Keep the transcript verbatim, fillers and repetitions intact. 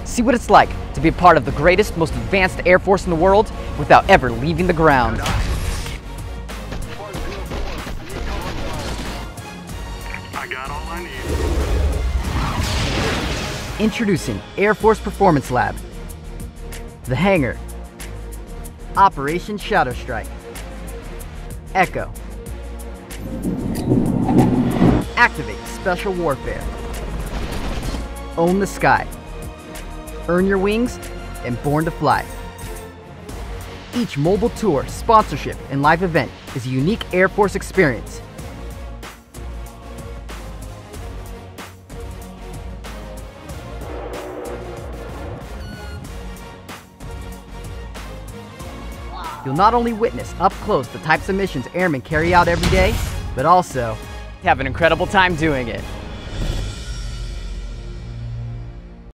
See what it's like to be a part of the greatest, most advanced Air Force in the world without ever leaving the ground. I got all I need. Introducing Air Force Performance Lab. The Hangar. Operation Shadow Strike. Echo. Activate Special Warfare. Own the Sky. Earn your wings and born to fly. Each mobile tour, sponsorship, and live event is a unique Air Force experience. You'll not only witness up close the types of missions airmen carry out every day, but also have an incredible time doing it.